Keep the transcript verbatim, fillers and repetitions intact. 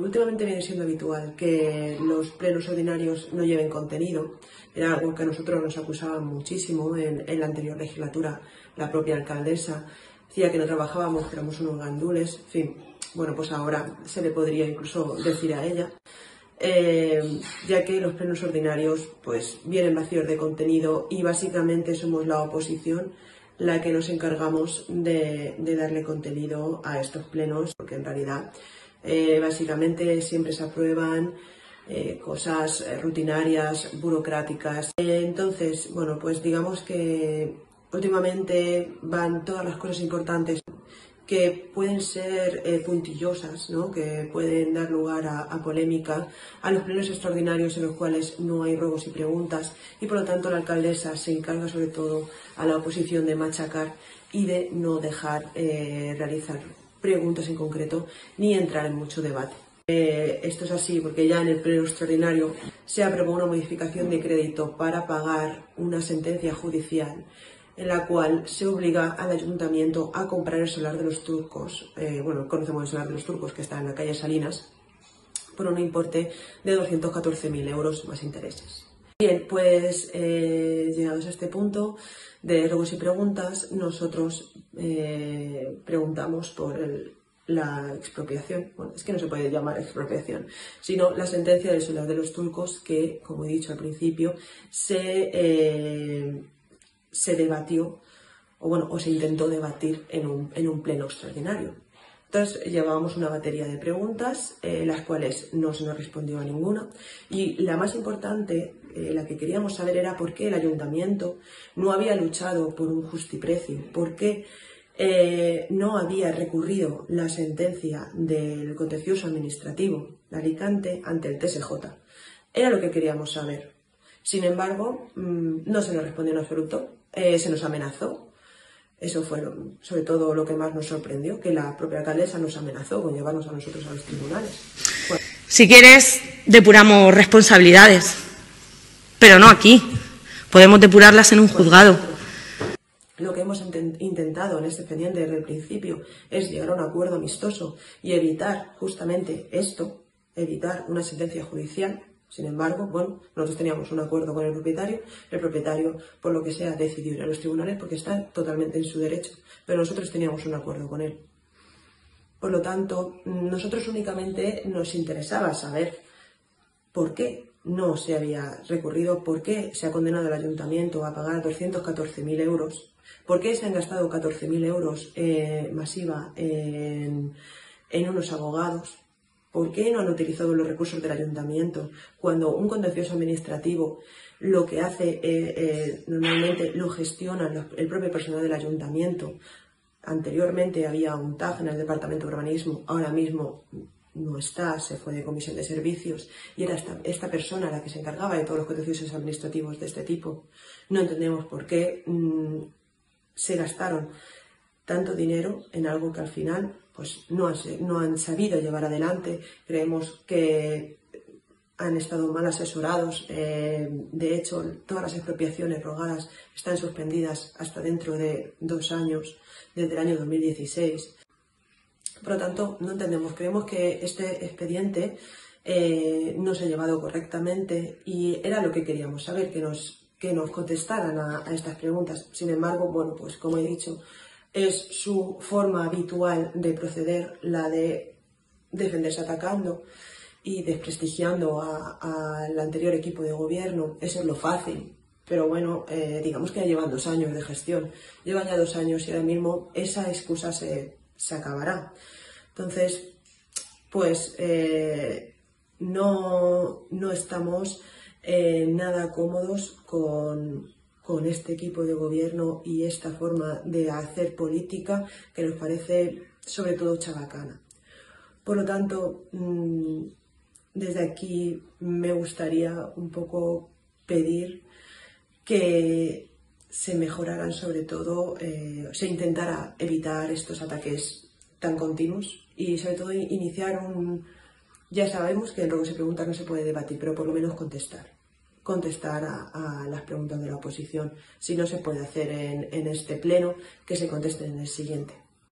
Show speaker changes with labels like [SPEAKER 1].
[SPEAKER 1] últimamente viene siendo habitual que los plenos ordinarios no lleven contenido. Era algo que a nosotros nos acusaban muchísimo en, en la anterior legislatura. La propia alcaldesa decía que no trabajábamos, que éramos unos gandules. En fin, bueno, pues ahora se le podría incluso decir a ella. Eh, ya que los plenos ordinarios pues vienen vacíos de contenido y básicamente somos la oposición la que nos encargamos de, de darle contenido a estos plenos, porque en realidad eh, básicamente siempre se aprueban eh, cosas rutinarias, burocráticas. Eh, entonces, bueno, pues digamos que últimamente van todas las cosas importantes que pueden ser eh, puntillosas, ¿no? Que pueden dar lugar a, a polémica, a los plenos extraordinarios en los cuales no hay ruegos y preguntas, y por lo tanto la alcaldesa se encarga sobre todo a la oposición de machacar y de no dejar eh, realizar preguntas en concreto ni entrar en mucho debate. Eh, esto es así porque ya en el pleno extraordinario se aprobó una modificación de crédito para pagar una sentencia judicial en la cual se obliga al ayuntamiento a comprar el solar de los turcos, eh, bueno, conocemos el solar de los turcos que está en la calle Salinas, por un importe de doscientos catorce mil euros más intereses. Bien, pues eh, llegados a este punto de ruegos y preguntas, nosotros eh, preguntamos por el, la expropiación, bueno, es que no se puede llamar expropiación, sino la sentencia del solar de los turcos que, como he dicho al principio, se... Eh, se debatió, o bueno, o se intentó debatir en un, en un pleno extraordinario. Entonces llevábamos una batería de preguntas, eh, las cuales no se nos respondió a ninguna, y la más importante, eh, la que queríamos saber era por qué el ayuntamiento no había luchado por un justiprecio, por qué eh, no había recurrido la sentencia del contencioso administrativo de Alicante ante el T S J. Era lo que queríamos saber. Sin embargo, mmm, no se nos respondió en absoluto. Eh, se nos amenazó. Eso fue lo, sobre todo lo que más nos sorprendió, que la propia alcaldesa nos amenazó con llevarnos a nosotros a los tribunales. Bueno.
[SPEAKER 2] Si quieres, depuramos responsabilidades, pero no aquí. Podemos depurarlas en un juzgado.
[SPEAKER 1] Lo que hemos intentado en este expediente desde el principio es llegar a un acuerdo amistoso y evitar justamente esto, evitar una sentencia judicial. Sin embargo, bueno, nosotros teníamos un acuerdo con el propietario, el propietario, por lo que sea, decidió ir a los tribunales porque está totalmente en su derecho, pero nosotros teníamos un acuerdo con él. Por lo tanto, nosotros únicamente nos interesaba saber por qué no se había recurrido, por qué se ha condenado al ayuntamiento a pagar doscientos catorce mil euros, por qué se han gastado catorce mil euros eh, masiva en, en unos abogados. ¿Por qué no han utilizado los recursos del ayuntamiento cuando un contencioso administrativo lo que hace eh, eh, normalmente lo gestiona los, el propio personal del ayuntamiento? Anteriormente había un T A G en el departamento de urbanismo, ahora mismo no está, se fue de comisión de servicios y era esta, esta persona la que se encargaba de todos los contenciosos administrativos de este tipo. No entendemos por qué mmm, se gastaron tanto dinero en algo que al final pues no han, no han sabido llevar adelante. Creemos que han estado mal asesorados. Eh, de hecho, todas las expropiaciones rogadas están suspendidas hasta dentro de dos años, desde el año dos mil dieciséis. Por lo tanto, no entendemos. Creemos que este expediente eh, no se ha llevado correctamente y era lo que queríamos saber, que nos, que nos contestaran a, a estas preguntas. Sin embargo, bueno, pues como he dicho, es su forma habitual de proceder, la de defenderse atacando y desprestigiando al anterior equipo de gobierno. Eso es lo fácil, pero bueno, eh, digamos que ya llevan dos años de gestión, llevan ya dos años y ahora mismo esa excusa se, se acabará. Entonces, pues eh, no, no estamos eh, nada cómodos con... con este equipo de gobierno y esta forma de hacer política que nos parece sobre todo chabacana. Por lo tanto, desde aquí me gustaría un poco pedir que se mejoraran, sobre todo, eh, se intentara evitar estos ataques tan continuos y sobre todo iniciar un... Ya sabemos que en ruegos y preguntas no se puede debatir, pero por lo menos contestar. contestar a, a las preguntas de la oposición. Si no se puede hacer en, en este pleno, que se contesten en el siguiente.